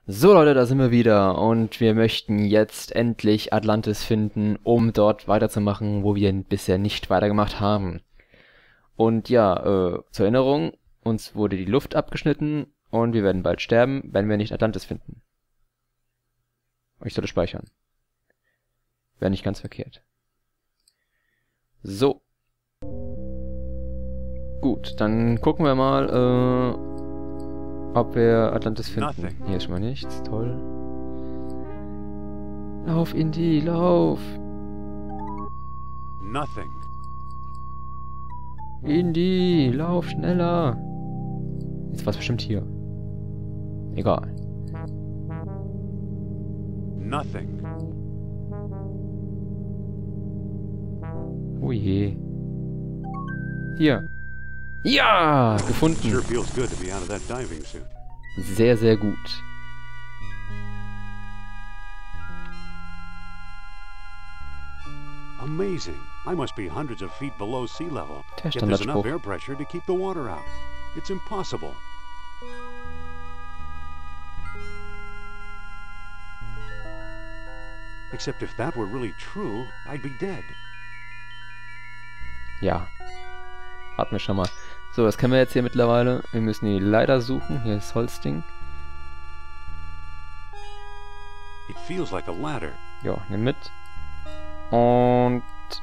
So Leute, da sind wir wieder und wir möchten jetzt endlich Atlantis finden, um dort weiterzumachen, wo wir bisher nicht weitergemacht haben. Und ja, zur Erinnerung, uns wurde die Luft abgeschnitten und wir werden bald sterben, wenn wir nicht Atlantis finden. Ich sollte speichern. Wäre nicht ganz verkehrt. So. Gut, dann gucken wir mal, ob wir Atlantis finden. Hier ist schon mal nichts. Toll. Lauf, Indy, lauf! Nothing. Indy, lauf schneller! Jetzt war es bestimmt hier. Egal. Nothing. Oh je. Hier. Ja! Gefunden. Sure feels good to be out of that diving suit. Sehr, sehr gut. Amazing. I must be hundreds of feet below sea level. Der Yet there's enough Standardspruch. air pressure to keep the water out. It's impossible. Except if that were really true, I'd be dead. Ja. Hatten wir schon mal. So, was können wir jetzt hier mittlerweile? Wir müssen die Leiter suchen. Hier ist Holzding. It feels like a ladder. Ja, nimm mit. Und...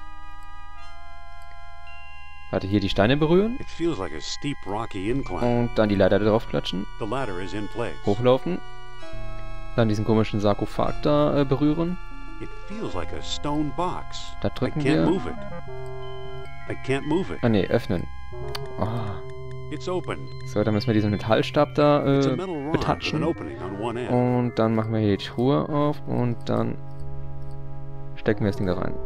Warte, hier die Steine berühren. It feels like a steep, rocky incline. Und dann die Leiter drauf klatschen. The ladder is in place. Hochlaufen. Dann diesen komischen Sarkophag da berühren. It feels like a stone box. Da I drücken can't wir. move it. I can't move it. Ah ne, öffnen. Oh. It's open. So, dann müssen wir diesen Metallstab da It's a metal rod with an betatschen. opening on one end. Und dann machen wir hier die Truhe auf und dann stecken wir das Ding da rein.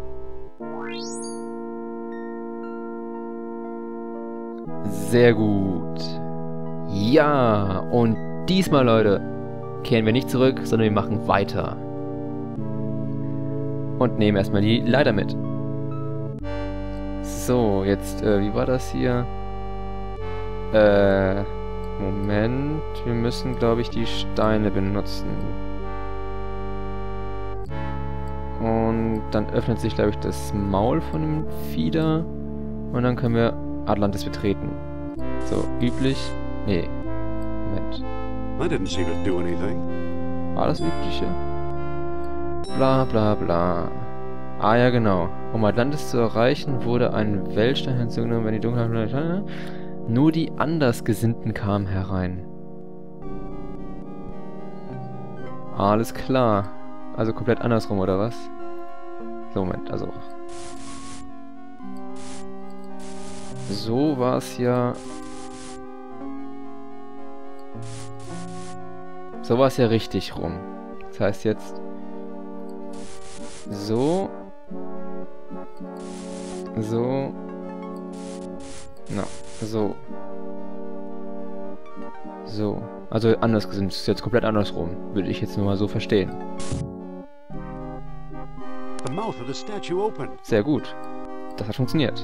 Sehr gut. Ja, und diesmal, Leute, kehren wir nicht zurück, sondern wir machen weiter. Und nehmen erstmal die Leiter mit. So, jetzt, wie war das hier? Moment. Wir müssen, glaube ich, die Steine benutzen. Und dann öffnet sich, glaube ich, das Maul von dem Fieder. Und dann können wir Atlantis betreten. So, üblich. Nee. Moment. I didn't seem to do anything. War das übliche? Bla bla bla. Ah ja, genau. Um Atlantis zu erreichen, wurde ein Weltstein hinzugenommen, wenn die Dunkelheit... Nur die Andersgesinnten kamen herein. Alles klar. Also komplett andersrum, oder was? So, Moment, also... So war es ja... So war es ja richtig rum. Das heißt jetzt... So... So... Na, so. So. Also anders gesinnt. Das ist jetzt komplett andersrum. Würde ich jetzt nur mal so verstehen. The mouth of the statue opened. Sehr gut. Das hat funktioniert.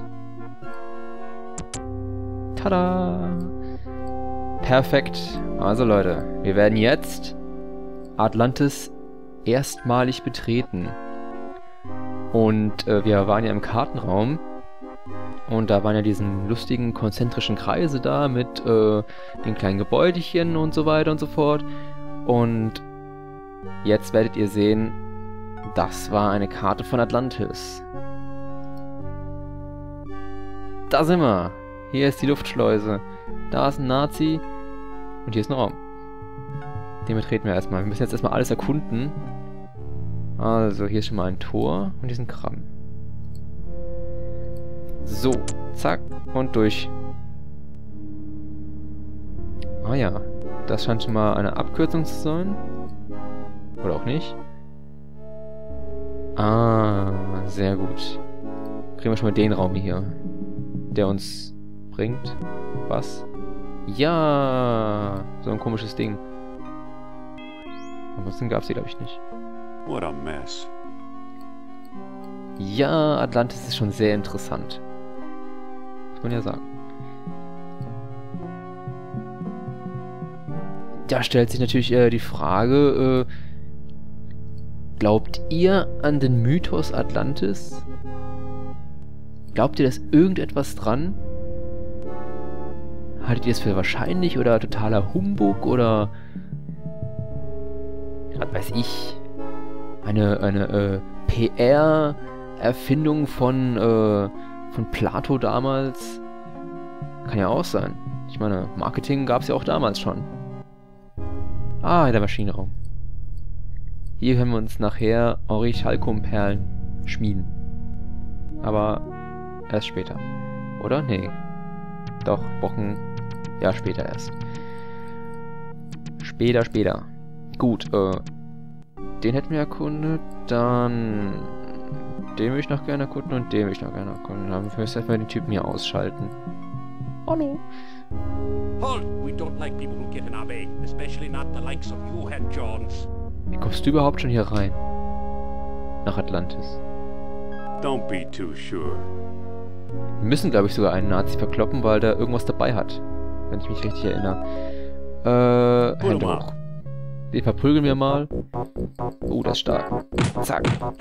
Tada! Perfekt. Also Leute, wir werden jetzt Atlantis erstmalig betreten. Und wir waren ja im Kartenraum. Und da waren ja diesen lustigen konzentrischen Kreise da mit den kleinen Gebäudchen und so weiter und so fort. Und jetzt werdet ihr sehen, das war eine Karte von Atlantis. Da sind wir. Hier ist die Luftschleuse. Da ist ein Nazi. Und hier ist ein Raum. Den betreten wir erstmal. Wir müssen jetzt erstmal alles erkunden. Also, hier ist schon mal ein Tor und hier sind Krabben. So, zack und durch. Ah ja, das scheint schon mal eine Abkürzung zu sein. Oder auch nicht. Ah, sehr gut. Kriegen wir schon mal den Raum hier, der uns bringt. Was? Ja, so ein komisches Ding. Ansonsten gab es die, glaube ich, nicht. What a mess. Ja, Atlantis ist schon sehr interessant. Muss man ja sagen. da stellt sich natürlich die Frage, glaubt ihr an den Mythos Atlantis? Glaubt ihr, dass irgendetwas dran? Haltet ihr es für wahrscheinlich oder totaler Humbug oder was weiß ich, eine PR-Erfindung von Plato damals? Kann ja auch sein. Ich meine, Marketing gab es ja auch damals schon. Ah, der Maschinenraum. Hier können wir uns nachher Orichalcum-Perlen schmieden. Aber erst später. Oder? Nee. Doch, Wochen... Ja, später erst. Später. Gut, den hätten wir erkundet. Dann... Den will ich noch gerne erkunden und den will ich noch gerne erkunden. Dann müssen wir erstmal den Typen hier ausschalten. Hallo. Halt! We don't like people who get in our way, especially not the likes of you, Herr Jones. Wie kommst du überhaupt schon hier rein? Nach Atlantis. Don't be too sure. Wir müssen, glaube ich, sogar einen Nazi verkloppen, weil der irgendwas dabei hat. Wenn ich mich richtig erinnere. Hände hoch. Den verprügeln wir mal. Oh, das ist stark. Zack.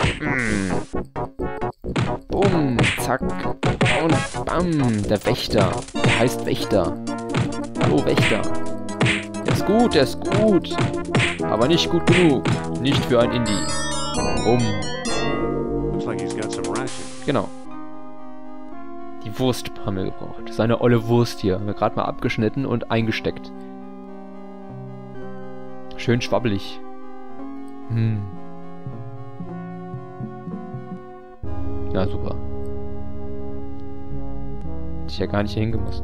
Bumm. Zack. Und bam. Der Wächter. Der heißt Wächter. Hallo, Wächter. Der ist gut. Aber nicht gut genug. Nicht für ein Indie. Bumm. Looks like he's got some rations. Genau. Die Wurst haben wir gebraucht. Seine olle Wurst hier. Haben wir gerade mal abgeschnitten und eingesteckt. Schön schwabbelig. Na super. Hätte ich ja gar nicht hier hingemusst.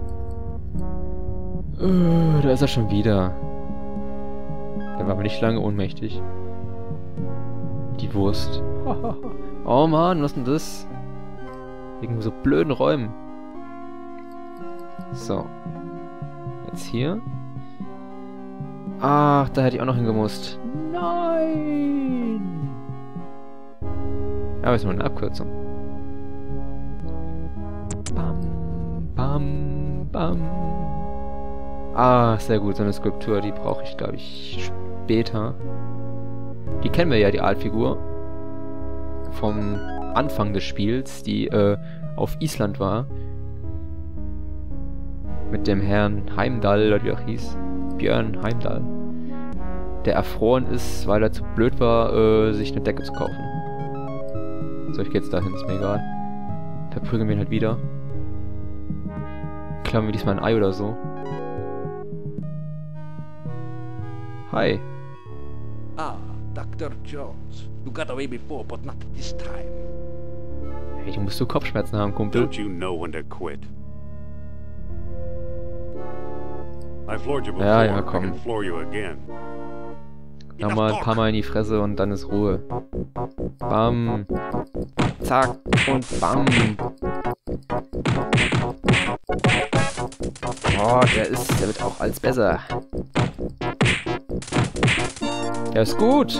Da ist er schon wieder. Der war aber nicht lange ohnmächtig. Die Wurst. Oh Mann, was ist denn das? Wegen so blöden Räumen. So. Jetzt hier. Ach, da hätte ich auch noch hingemusst. Nein! Aber ist nur eine Abkürzung. Bam. Ah, sehr gut. So eine Skulptur, die brauche ich, glaube ich, später. Die kennen wir ja, die Aalfigur. Vom Anfang des Spiels, die auf Island war. Mit dem Herrn Heimdall, oder wie er auch hieß. Björn Heimdall. Der erfroren ist, weil er zu blöd war, sich eine Decke zu kaufen. So, ich geh jetzt dahin, ist mir egal. Verprügeln wir ihn halt wieder. Klauen wir diesmal ein Ei oder so. Hi. Ah, Dr. Jones. You got away before, but not this time. Hey, du musst so Kopfschmerzen haben, Kumpel. Don't you know when to quit? I floored you before. Ja, komm. I can floor you again. Nochmal ein paar Mal in die Fresse und dann ist Ruhe. Bam. Zack und bam. Oh, der wird auch als besser. Der ist gut.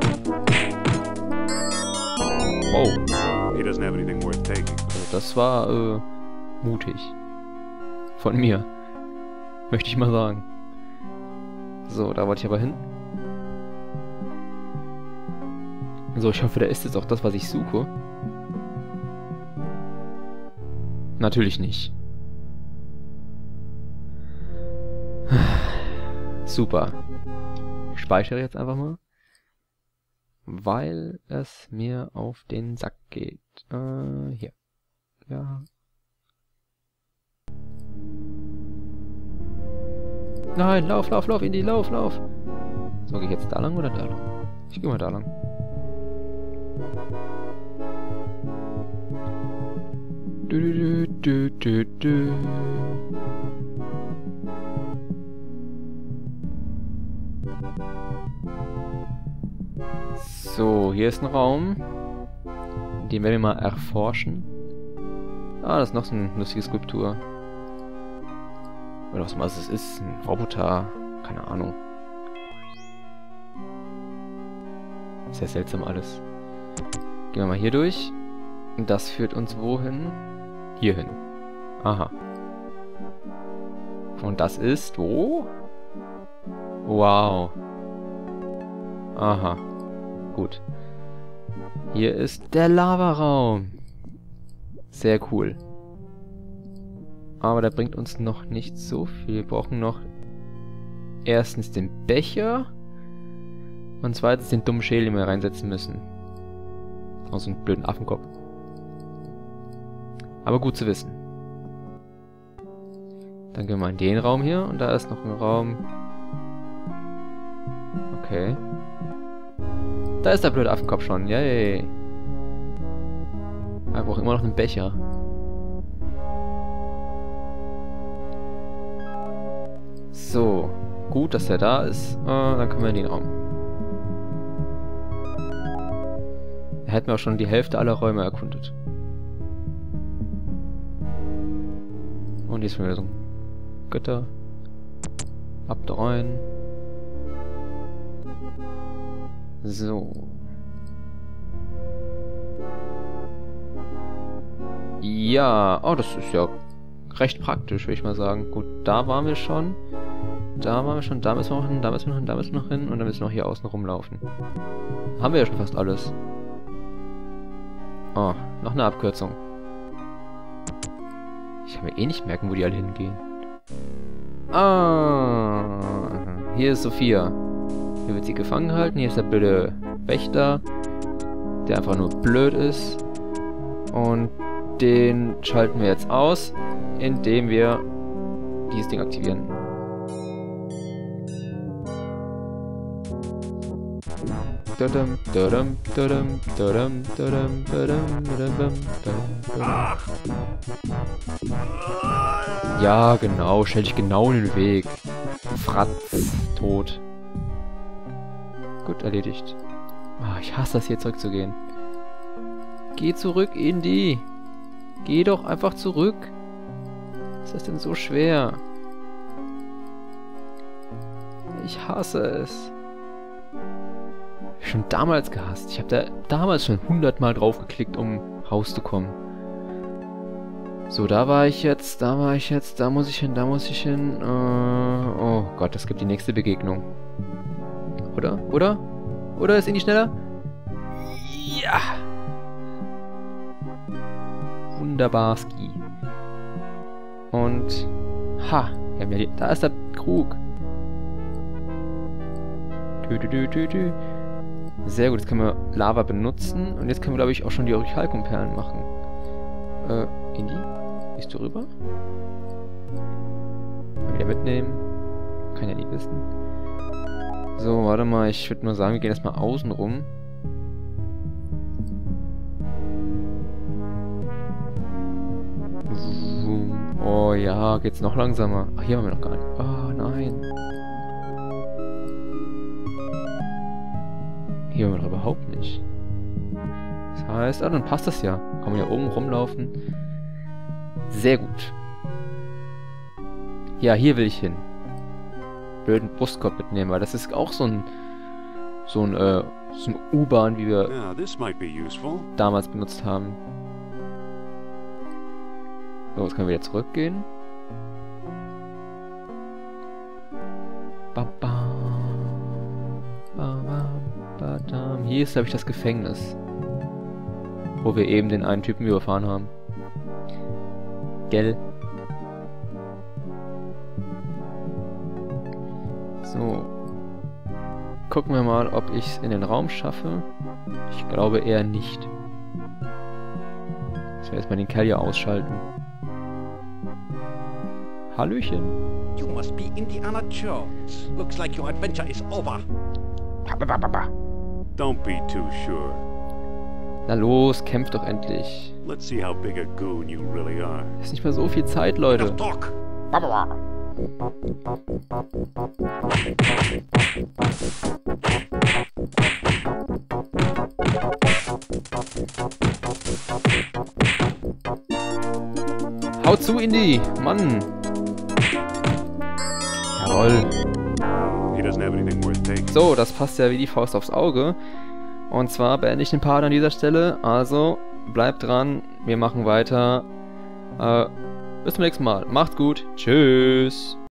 Wow. He doesn't have anything worth taking. Also das war mutig. Von mir. Möchte ich mal sagen. So, da wollte ich aber hin. So, ich hoffe, da ist jetzt auch das, was ich suche. Natürlich nicht. Super. Ich speichere jetzt einfach mal. Weil es mir auf den Sack geht. Hier. Ja. Nein, lauf, Indy, lauf. So, gehe ich jetzt da lang oder da lang? Ich gehe mal da lang. So, hier ist ein Raum. Den werden wir mal erforschen. Ah, das ist noch so eine lustige Skulptur. Oder was immer es ist. Ein Roboter. Keine Ahnung. Sehr seltsam alles. Gehen wir mal hier durch. Und das führt uns wohin? Hier hin. Aha. Und das ist wo? Wow. Aha. Gut. Hier ist der Lavaraum. Sehr cool. Aber der bringt uns noch nicht so viel. Wir brauchen noch erstens den Becher und zweitens den dummen Schädel, den wir reinsetzen müssen. Aus so einem blöden Affenkopf. Aber gut zu wissen. Dann gehen wir in den Raum hier und da ist noch ein Raum. Okay. Da ist der blöde Affenkopf schon. Yay. Aber wir brauchen immer noch einen Becher. So. Gut, dass der da ist. Dann können wir in den Raum. Da hätten wir auch schon die Hälfte aller Räume erkundet. Und hier ist wieder so ein Götter. Ab da rein. So. Ja. Oh, das ist ja recht praktisch, würde ich mal sagen. Gut, da waren wir schon. Da waren wir schon. Da müssen wir noch hin, da müssen wir noch hin, da müssen wir noch hin. Und dann müssen wir noch hier außen rumlaufen. Haben wir ja schon fast alles. Oh, noch eine Abkürzung. Ich kann mir eh nicht merken, wo die alle hingehen. Ah, hier ist Sophia. Hier wird sie gefangen gehalten. Hier ist der blöde Wächter, der einfach nur blöd ist. Und den schalten wir jetzt aus, indem wir dieses Ding aktivieren. Ja, genau. Stell dich genau in den Weg. Fratz. Tot. Gut, erledigt. Oh, ich hasse das hier zurückzugehen. Geh zurück, Indy. Geh doch einfach zurück. Was ist das denn so schwer? Ich hasse es. Schon damals gehasst. Ich habe da damals schon 100-mal drauf geklickt, um rauszukommen. So, da war ich jetzt, da muss ich hin, oh Gott, das gibt die nächste Begegnung. Oder? Oder? Oder ist Indy schneller? Ja! Wunderbar, Ski. Und, ha, wir haben ja da ist der Krug. Sehr gut, jetzt können wir Lava benutzen. Und jetzt können wir, glaube ich, auch schon die Orichalkum-Perlen machen. Indy? Bist du rüber? Mal wieder mitnehmen. Kann ja nie wissen. So, warte mal, ich würde mal sagen, wir gehen erstmal außen rum. Oh ja, geht's noch langsamer. Ach, hier haben wir noch gar nicht. Oh nein. Hier haben wir noch überhaupt nicht. Das heißt, dann passt das ja. Kann man ja oben rumlaufen. Sehr gut. Ja, hier will ich hin. Blöden Brustkorb mitnehmen, weil das ist auch so ein U-Bahn, wie wir damals benutzt haben. So, jetzt können wir wieder zurückgehen. Hier ist, glaube ich, das Gefängnis. Wo wir eben den einen Typen überfahren haben. Gell? So. Gucken wir mal, ob ich es in den Raum schaffe. Ich glaube eher nicht. Ich werde erstmal den Kerl hier ausschalten. Hallöchen. You must be Indiana Jones. Looks like your adventure is over. Don't be too sure. Na los, kämpft doch endlich. Let's see how big a goon you really are. Ist nicht mehr so viel Zeit, Leute. Enough talk. Hau zu, Indy! Mann! Jawohl. He doesn't have anything worth taking. So, das passt ja wie die Faust aufs Auge. Und zwar beende ich den Part an dieser Stelle. Also, bleibt dran. Wir machen weiter. Bis zum nächsten Mal. Macht's gut. Tschüss.